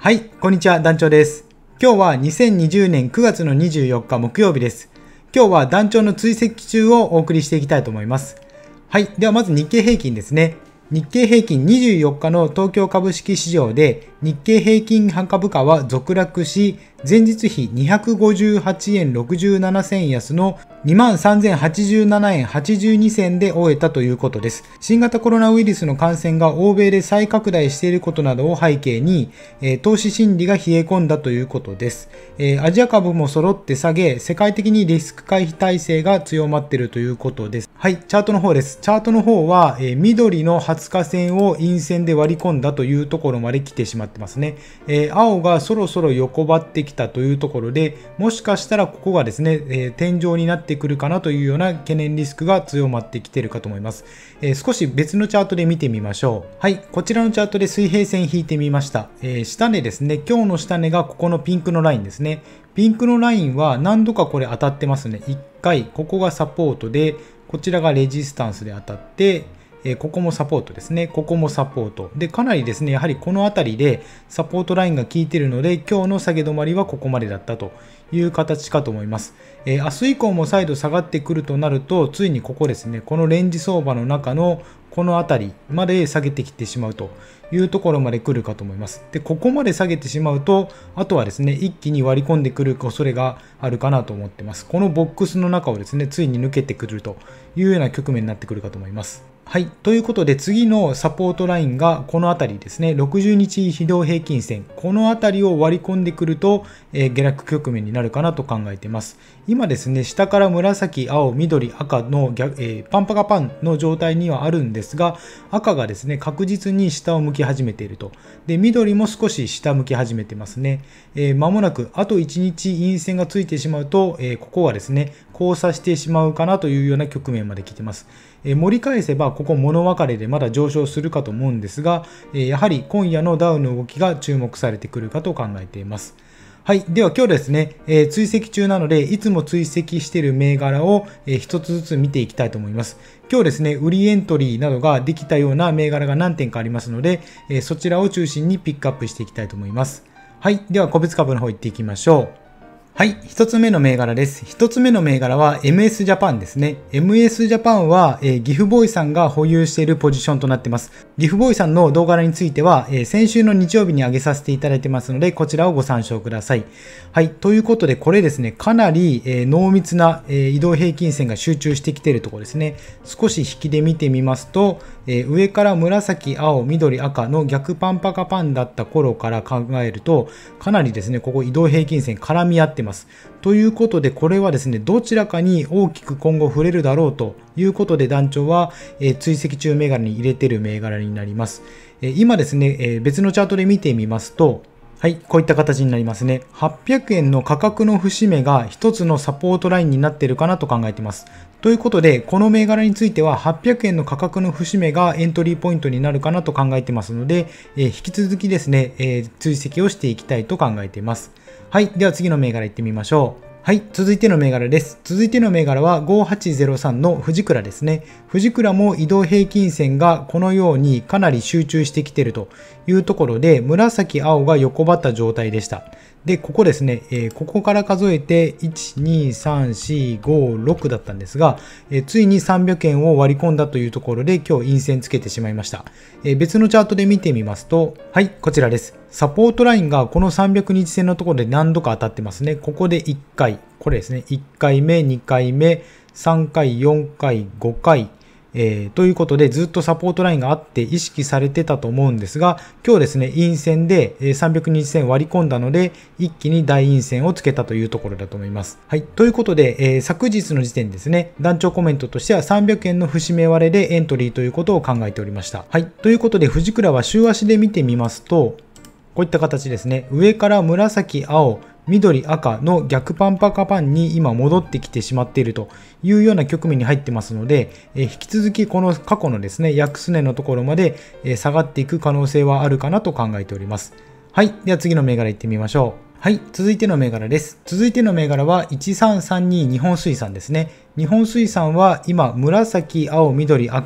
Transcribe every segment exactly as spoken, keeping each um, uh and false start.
はい、こんにちは、団長です。今日はにせんにじゅうねんくがつのにじゅうよっか木曜日です。今日は団長の追跡中をお送りしていきたいと思います。はい、ではまず日経平均ですね。日経平均にじゅうよっかの東京株式市場で日経平均株価は続落し、前日比にひゃくごじゅうはちえんろくじゅうななせん安の にまんさんぜんはちじゅうななえんはちじゅうにせんで終えたということです。新型コロナウイルスの感染が欧米で再拡大していることなどを背景に、えー、投資心理が冷え込んだということです。えー、アジア株も揃って下げ、世界的にリスク回避体制が強まっているということです。はい、チャートの方です。チャートの方は、えー、緑のはつか線を陰線で割り込んだというところまで来てしまってますね。えー、青がそろそろ横ばってきたというところで、もしかしたらここがですね、えー、天井になってくるかなというような懸念リスクが強まってきているかと思います。えー、少し別のチャートで見てみましょう。はい、こちらのチャートで水平線引いてみました。えー、下値ですね。今日の下値がここのピンクのラインですね。ピンクのラインは何度かこれ当たってますね。いっかい、ここがサポートで、こちらがレジスタンスで当たって、えー、ここもサポートですね。ここもサポート。で、かなりですね、やはりこの辺りでサポートラインが効いているので、今日の下げ止まりはここまでだったという形かと思います。えー、明日以降も再度下がってくるとなると、ついにここですね、このレンジ相場の中のこの辺りまで下げてきてしまうというところまで来るかと思います。で、ここまで下げてしまうと、あとはですね、一気に割り込んでくる恐れがあるかなと思っています。このボックスの中をですね、ついに抜けてくるというような局面になってくるかと思います。はい。ということで、次のサポートラインがこの辺りですね。ろくじゅうにち移動平均線。この辺りを割り込んでくると、えー、下落局面になるかなと考えています。今ですね、下から紫、青、緑、赤の逆、えー、パンパカパンの状態にはあるんですが、赤がですね、確実に下を向き始めていると。で、緑も少し下向き始めてますね。えー、間もなく、あといちにち陰線がついてしまうと、えー、ここはですね、交差してしまうかなというような局面まで来ています。えー、盛り返せば、ここ物別れでまだ上昇するかと思うんですが、えー、やはり今夜のダウの動きが注目されてくるかと考えています。はい。では今日ですね、えー、追跡中なので、いつも追跡している銘柄を、えー、一つずつ見ていきたいと思います。今日ですね、売りエントリーなどができたような銘柄が何点かありますので、えー、そちらを中心にピックアップしていきたいと思います。はい。では個別株の方行っていきましょう。はい。一つ目の銘柄です。一つ目の銘柄は エムエス ジャパンですね。エムエス ジャパンは、えー、ギフボーイさんが保有しているポジションとなっています。ギフボーイさんの動画については、えー、先週の日曜日に上げさせていただいてますので、こちらをご参照ください。はい。ということで、これですね、かなり、えー、濃密な、えー、移動平均線が集中してきているところですね。少し引きで見てみますと、えー、上から紫、青、緑、赤の逆パンパカパンだった頃から考えると、かなりですね、ここ移動平均線絡み合ってます。ということで、これはですね、どちらかに大きく今後触れるだろうということで、団長は、えー、追跡中銘柄に入れている銘柄になります。えー、今ですね、えー、別のチャートで見てみますと、はい、こういった形になりますね。はっぴゃくえんの価格の節目が一つのサポートラインになっているかなと考えています。ということで、この銘柄についてははっぴゃくえんの価格の節目がエントリーポイントになるかなと考えていますので、えー、引き続きですね、えー、追跡をしていきたいと考えています。はい、では次の銘柄行ってみましょう。はい、続いての銘柄です。続いての銘柄はごはちゼロさんのフジクラですね。フジクラも移動平均線がこのようにかなり集中してきているというところで、紫、青が横ばった状態でした。で、ここですね、えー、ここから数えていち、に、さん、よん、ご、ろくだったんですが、えー、ついにさんびゃくえんを割り込んだというところで今日陰線つけてしまいました。えー、別のチャートで見てみますと、はい、こちらです。サポートラインがこのさんびゃくにち線のところで何度か当たってますね。ここでいっかい、これですね、いっかいめ、にかいめ、さんかい、よんかい、ごかい、えー、ということでずっとサポートラインがあって意識されてたと思うんですが、今日ですね、陰線でさんびゃくにち線割り込んだので、一気に大陰線をつけたというところだと思います。はい。ということで、えー、昨日の時点ですね、団長コメントとしてはさんびゃくえんの節目割れでエントリーということを考えておりました。はい。ということで、フジクラは週足で見てみますと、こういった形ですね。上から紫、青、緑、赤の逆パンパカパンに今戻ってきてしまっているというような局面に入ってますので、えー、引き続きこの過去のですね、安値のところまで、えー、下がっていく可能性はあるかなと考えております。はい。では次の銘柄行ってみましょう。はい。続いての銘柄です。続いての銘柄はいちさんさんに日本水産ですね。日本水産は今、紫、青、緑、赤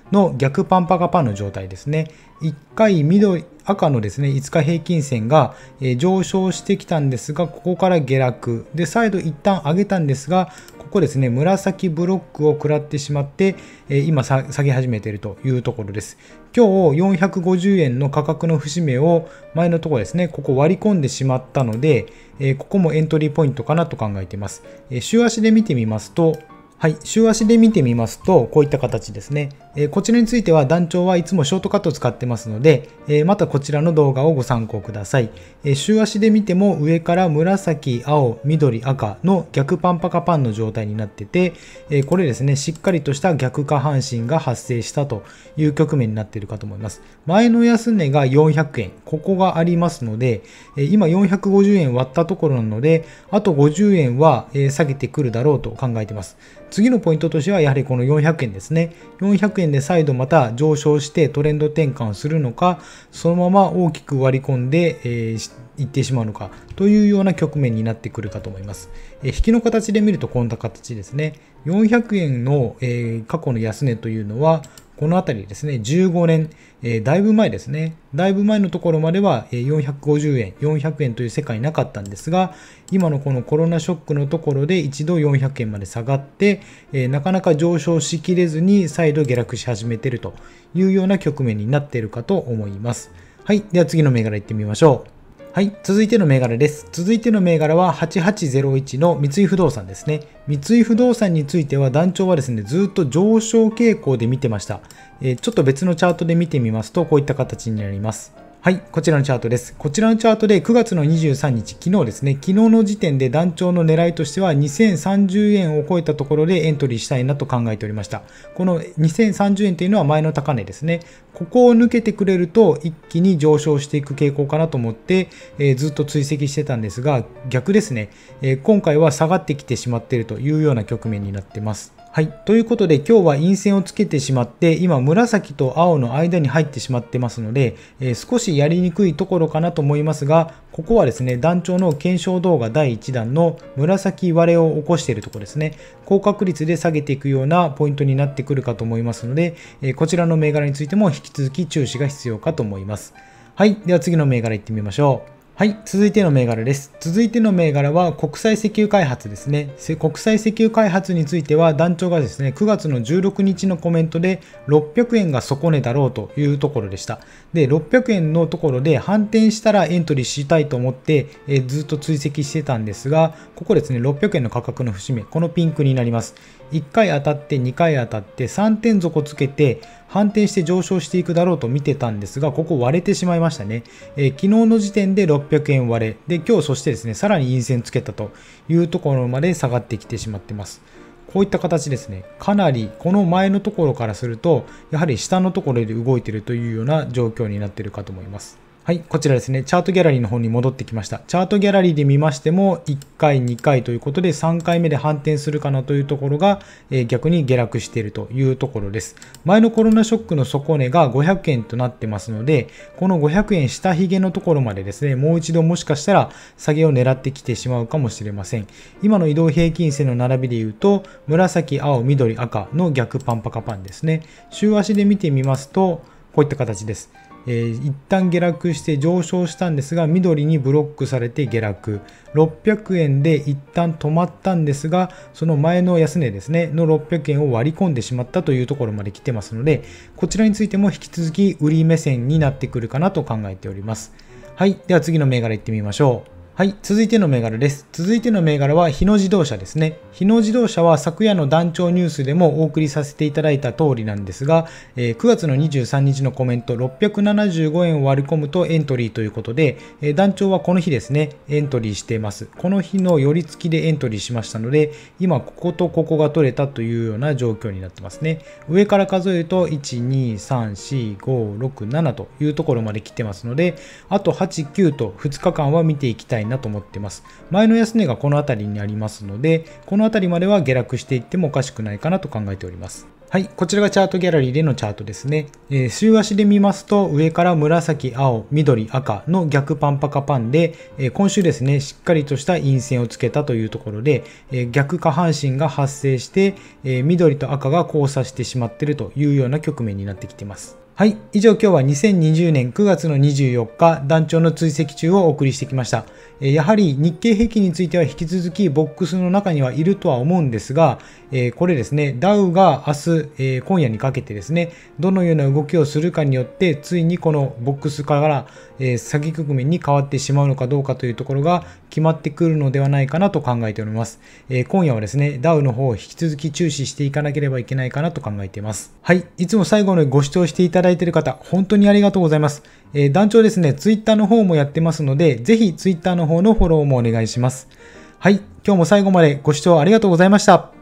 の逆パンパカパンの状態ですね。いっかい緑、赤のですね、いつか平均線が上昇してきたんですが、ここから下落。で、再度一旦上げたんですが、ここですね、紫ブロックを食らってしまって、今下げ始めているというところです。今日よんひゃくごじゅうえんの価格の節目を前のところですね、ここ割り込んでしまったので、ここもエントリーポイントかなと考えています。週足で見てみますと、はい、週足で見てみますと、こういった形ですね。えー、こちらについては団長はいつもショートカットを使ってますので、えー、またこちらの動画をご参考ください。えー、週足で見ても上から紫、青、緑、赤の逆パンパカパンの状態になってて、えー、これですね、しっかりとした逆下半身が発生したという局面になっているかと思います。前の安値がよんひゃくえん、ここがありますので、えー、今よんひゃくごじゅうえん割ったところなので、あとごじゅうえんは下げてくるだろうと考えています。次のポイントとしてはやはりこのよんひゃくえんですね。よんひゃくえんで再度また上昇してトレンド転換するのか、そのまま大きく割り込んで、えー、いってしまうのかというような局面になってくるかと思います。えー、引きの形で見るとこんな形ですね。よんひゃくえんの、えー、過去の安値というのは、このあたりですね、じゅうごねん、えー、だいぶ前ですね。だいぶ前のところまではよんひゃくごじゅうえん、よんひゃくえんという世界なかったんですが、今のこのコロナショックのところで一度よんひゃくえんまで下がって、えー、なかなか上昇しきれずに再度下落し始めているというような局面になっているかと思います。はい。では次の銘柄いってみましょう。はい。続いての銘柄です。続いての銘柄ははちはちゼロいちの三井不動産ですね。三井不動産については団長はですね、ずっと上昇傾向で見てました。えー、ちょっと別のチャートで見てみますと、こういった形になります。はい、こちらのチャートです。こちらのチャートでくがつのにじゅうさんにち、昨日ですね、昨日の時点で団長の狙いとしてはにせんさんじゅうえんを超えたところでエントリーしたいなと考えておりました。このにせんさんじゅうえんというのは前の高値ですね。ここを抜けてくれると一気に上昇していく傾向かなと思って、えー、ずっと追跡してたんですが、逆ですね、えー、今回は下がってきてしまっているというような局面になっています。はい。ということで今日は陰線をつけてしまって、今紫と青の間に入ってしまってますので、えー、少しやりにくいところかなと思いますが、ここはですね、団長の検証動画だいいちだんの紫割れを起こしているところですね。高確率で下げていくようなポイントになってくるかと思いますので、えー、こちらの銘柄についても引き続き注視が必要かと思います。はい。では次の銘柄いってみましょう。はい。続いての銘柄です。続いての銘柄は国際石油開発ですね。国際石油開発については団長がですね、くがつのじゅうろくにちのコメントでろっぴゃくえんが底値だろうというところでした。で、ろっぴゃくえんのところで反転したらエントリーしたいと思って、えー、ずっと追跡してたんですが、ここですね、ろっぴゃくえんの価格の節目、このピンクになります。いっかい当たってにかい当たってさんてん底つけて反転して上昇していくだろうと見てたんですが、ここ割れてしまいましたね。えー、昨日の時点でろっぴゃくえん割れで、今日そしてですね、さらに陰線つけたというところまで下がってきてしまっています。こういった形ですね。かなりこの前のところからすると、やはり下のところで動いているというような状況になっているかと思います。はい、こちらですね、チャートギャラリーの方に戻ってきました。チャートギャラリーで見ましても、いっかい、にかいということで、さんかいめで反転するかなというところが、えー、逆に下落しているというところです。前のコロナショックの底値がごひゃくえんとなってますので、このごひゃくえん下髭のところまでですね、もう一度もしかしたら下げを狙ってきてしまうかもしれません。今の移動平均線の並びで言うと、紫、青、緑、赤の逆パンパカパンですね。週足で見てみますと、こういった形です。えー、一旦下落して上昇したんですが、緑にブロックされて下落。ろっぴゃくえんで一旦止まったんですが、その前の安値ですね、のろっぴゃくえんを割り込んでしまったというところまで来てますので、こちらについても引き続き売り目線になってくるかなと考えております。はい。では次の銘柄いってみましょう。はい、続いての銘柄です。続いての銘柄は日野自動車ですね。日野自動車は昨夜の団長ニュースでもお送りさせていただいた通りなんですが、えー、くがつのにじゅうさんにちのコメントろっぴゃくななじゅうごえんを割り込むとエントリーということで、えー、団長はこの日ですね、エントリーしています。この日の寄り付きでエントリーしましたので、今こことここが取れたというような状況になってますね。上から数えるといち、に、さん、よん、ご、ろく、ななというところまで来てますので、あとはち、きゅうとふつかかんは見ていきたいなと思ってます。前の安値がこの辺りにありますので、この辺りまでは下落していってもおかしくないかなと考えております。 はい、こちらがチャートギャラリーでのチャートですね。えー、週足で見ますと、上から紫、青、緑、赤の逆パンパカパンで、えー、今週ですね、しっかりとした陰線をつけたというところで、えー、逆下半身が発生して、えー、緑と赤が交差してしまっているというような局面になってきています。はい。以上今日はにせんにじゅうねんくがつのにじゅうよっか団長の追跡中をお送りしてきました。やはり日経平均については引き続きボックスの中にはいるとは思うんですが、これですね、ダウが明日、今夜にかけてですね、どのような動きをするかによって、ついにこのボックスから下げ局面に変わってしまうのかどうかというところが決まってくるのではないかなと考えております。今夜はですね、ダウの方を引き続き注視していかなければいけないかなと考えています。はい。いつも最後までご視聴していただいている方、本当にありがとうございます。えー、団長ですね、ツイッターの方もやってますので、ぜひツイッターの方のフォローもお願いします。はい。今日も最後までご視聴ありがとうございました。